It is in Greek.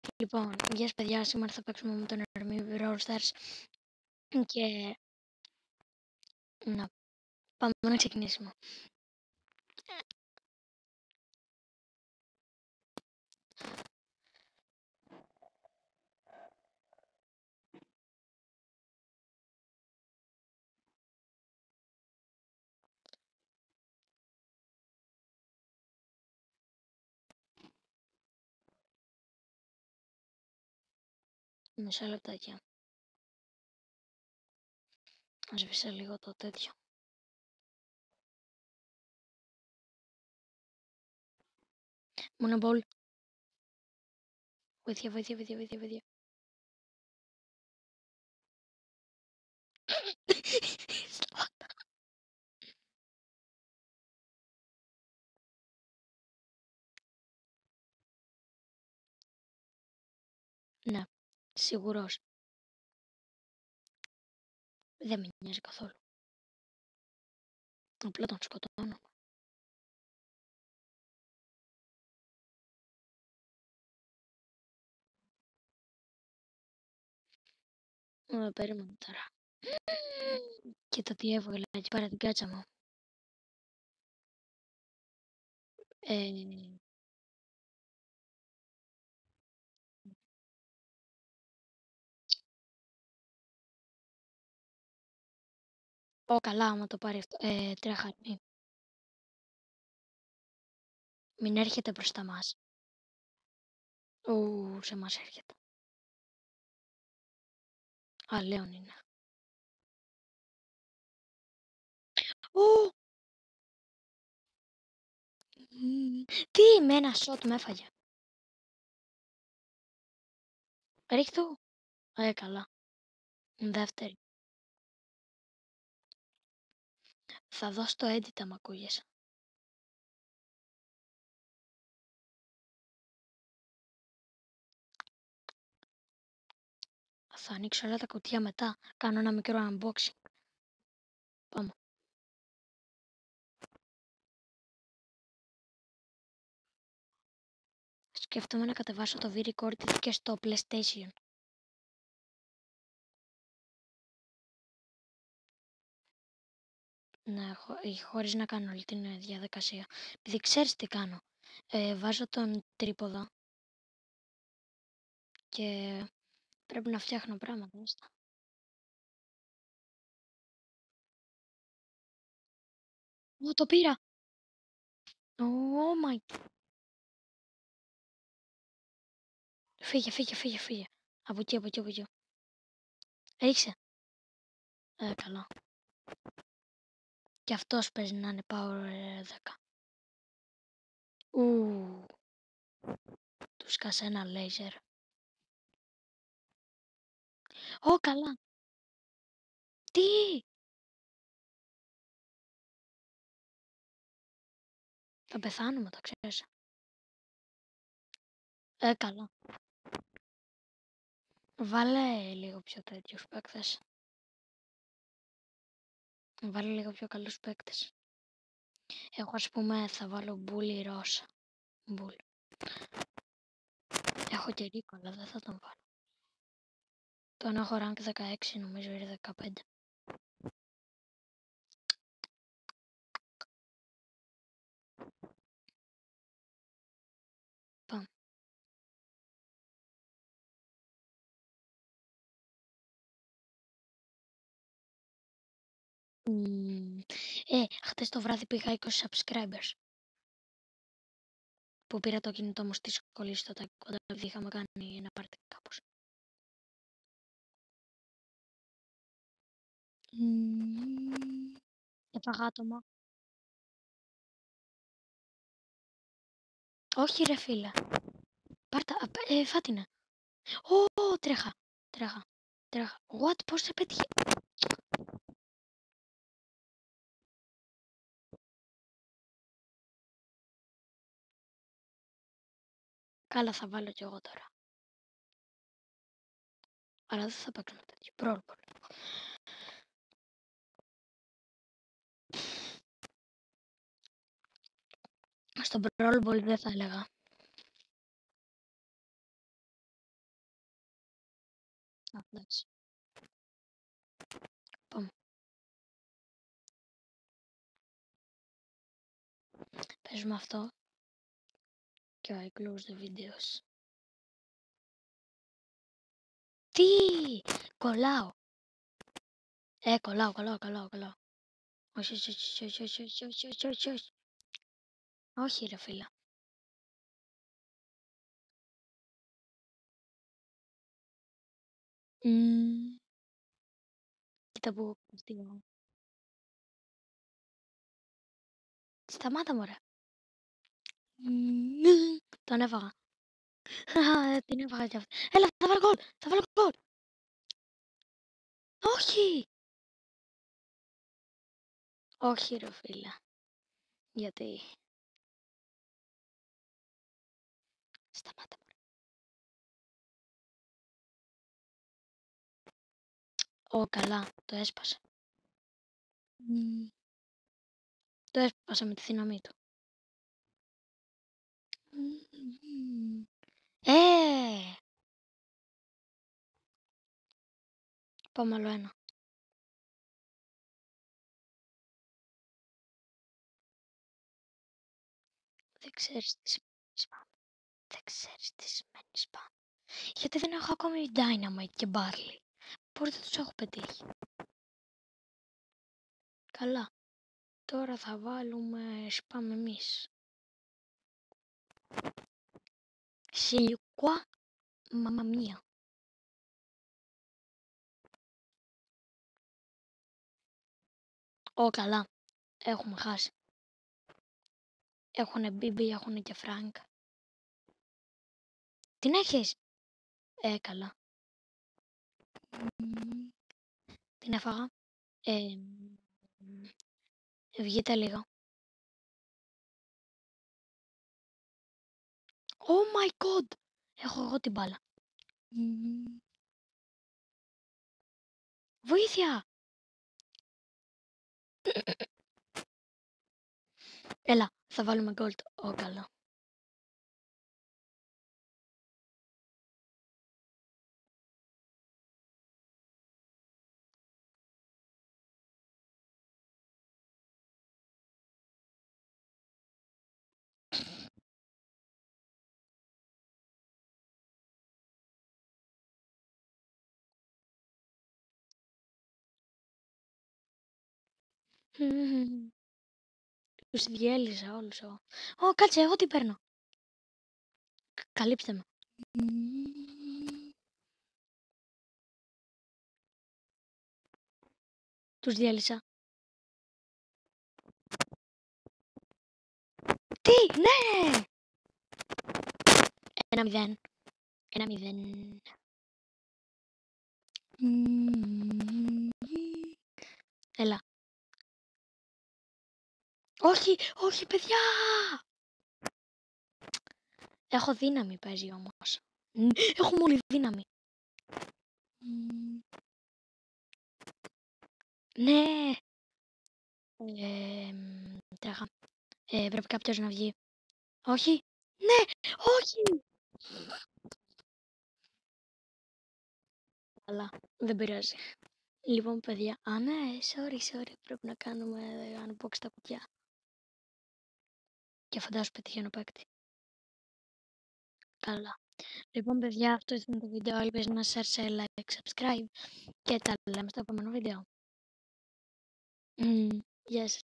Λοιπόν, γεια σας παιδιά, σήμερα θα παίξουμε με τον Ερμή Brawl Stars και να πάμε να ξεκινήσουμε. Μισό λεπτάκι. Σβήσα λίγο το τέτοιο. Μονομπολ. Βοήθεια, βοήθεια, βοήθεια, βοήθεια, βοήθεια. Ναι, σίγουρος. Δεν με νοιάζει καθόλου. Απλά τον σκοτώνω. Περίμενε τώρα. Κοίτα τι έβγαλε εκεί πέρα την κάτσα μου. Καλά, άμα το πάρει αυτό. Τρέχα. Μην έρχεται μπροστά μας. Σε μας έρχεται. Λέων είναι. Τι, με ένα σότ με έφαγε. Ρίχτω. Καλά. Δεύτερη. Θα δώσω το edit άμα ακούγεσαι. Θα ανοίξω όλα τα κουτιά μετά. Κάνω ένα μικρό unboxing. Πάμε. Σκέφτομαι να κατεβάσω το V-Record και στο PlayStation. Ναι, χωρίς να κάνω όλη την διαδικασία. Επειδή ξέρεις τι κάνω. Βάζω τον τρίποδα και πρέπει να φτιάχνω πράγματα. Το πήρα! Oh my... Φύγε, φύγε, φύγε, φύγε. Από εκεί, από εκεί, από εκεί. Ρίξε. Καλά. Και αυτός παίζει να είναι power 10. Του σκάσε ένα λέιζερ. Καλά. Τι! Θα πεθάνουμε, το ξέρεις. Καλά. Βάλε λίγο πιο τέτοιους παίκτες. Βάλε λίγο πιο καλούς παίκτες. Εγώ ας πούμε θα βάλω Μπούλι Ρώσα. Μπούλ. Έχω και Ρίκο, αλλά δεν θα τον βάλω. Τον έχω rank 16, νομίζω είναι 15. Πάμε. Χτες το βράδυ πήγα 20 subscribers. Που πήρα το κινητό μου στη σχολή στο τακόντα, επειδή είχαμε κάνει ένα πάρτι κάπως. Έφαγα άτομα. Όχι ρε φίλε. Πάρτα, φάτινε. Τρέχα. Τρέχα. Τρέχα. What, πώς σε πέτυχε. Καλά, θα βάλω κι εγώ τώρα. Αλλά δεν θα παίξουμε τέτοιο. Πρόλπολ. Στον πρόλπολ δεν θα έλεγα. Α, εντάξει. Πάμε. Παίζουμε αυτό. Και I close the videos. Τι! Κολλάω. Κολλάω. Όχι. Όχι ρε φίλα. Κοίτα που κοστίγω. Σταμάτα μωρέ. Τον έφαγα. Την έφαγα κι αυτή. Έλα, θα βάλω γκολ. Όχι. Όχι ρε φίλα. Γιατί. Σταμάτα μωρέ. Ω, καλά. Το έσπασα. Το έσπασα με τη δύναμή του. Πάμε άλλο ένα. Δεν ξέρεις τι σημαίνει spam. Δεν ξέρεις τι σημαίνει spam. Γιατί δεν έχω ακόμη Dynamite και Barley. Πώς δεν τους έχω πετύχει. Καλά. Τώρα θα βάλουμε spam εμείς. Σιλικουά μαμαμία. Ω, καλά. Έχουμε χάσει. Έχουνε Μπίμπι, έχουνε και Φρανκ. Την έχεις? Καλά. Την έφαγα. Βγείτε λίγο. Oh my god! Έχω εγώ την μπάλα. Βοήθεια! Έλα, θα βάλουμε gold. Ω, καλά. Τους διέλυσα όλους εγώ. Ω, κάτσε, εγώ την παίρνω. Καλύψτε με. Τους διέλυσα. Τι, ναι! 1-0. 1-0. Έλα. Όχι, παιδιά! Έχω δύναμη, παίζει όμως. Έχω μόνο δύναμη. Ναι! Τρέχα. Πρέπει κάποιος να βγει. Όχι! Ναι! Όχι! Αλλά δεν πειράζει. Λοιπόν, παιδιά, ναι, sorry, πρέπει να κάνουμε unbox τα κουτιά. Και φαντάζομαι πετυχαίνω παίκτη. Καλά. Λοιπόν, παιδιά, αυτό ήταν το βίντεο. Ελπίζω να σας άρεσε, like, subscribe και τα λέμε στο επόμενο βίντεο. Γεια σας.